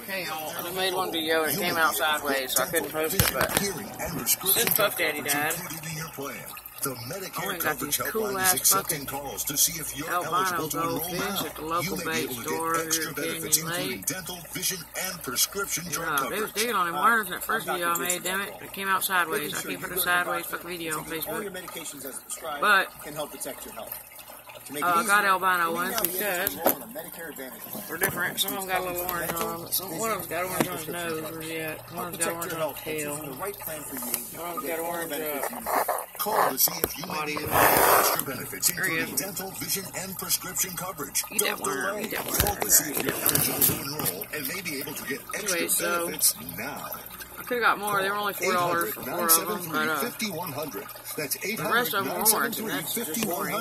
Okay, I made one video and it came out sideways, so I couldn't post it, but since Puff Daddy died, I went and got these cool-ass fucking albino goldfish at the local bait store here in Canyon Lake. They was digging on them worms in that first video I made, damn it. It came out sideways. I can't put a sideways fucking video on Facebook. But I got albino ones because they're different. Some of them got a little orange on them. One of them's got orange on his nose. Where's he at? One of them's got orange on his tail. One of them's got orange Call to see if you may get extra benefits, including dental, vision, and prescription coverage. Eat that worm. Eat that worm. Call to see if you're eligible to enroll and may be able to get extra benefits now. I could have got more. They were only $4 for 4 of them, but that's the rest of them were orange, and that's just boring.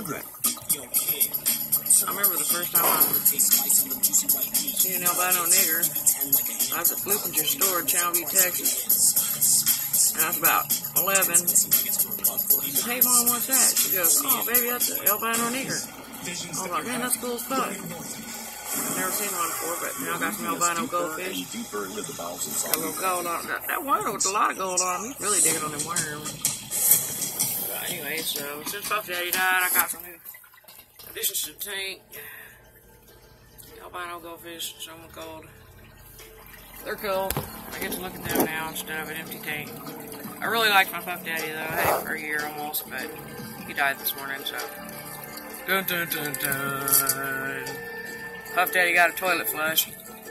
I remember the first time I seen an albino nigger. I was at Flupinger store in Channelview, Texas, and I was about 11. I said, "Hey Mom, what's that?" She goes, "Oh baby, that's an albino nigger." I was like, "Man, that's cool as fuck." I've never seen one before, but now I got some albino goldfish. Got a little gold on it. That one with a lot of gold on him. He's really digging on them worms. But anyway, so since Puff Daddy died, I got some new additions to the tank. Albino goldfish, some with gold. They're cool. I get to look at them now instead of an empty tank. I really liked my Puff Daddy though. I had him for a year almost, but he died this morning, so. Dun dun dun dun. Puff Daddy got a toilet flush.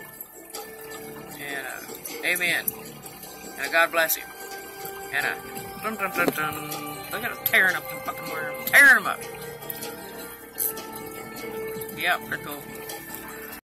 And amen. And God bless him. And dun dun dun dun. Look at him tearing up the fucking worm. Tearing them up. Yep, they're cool.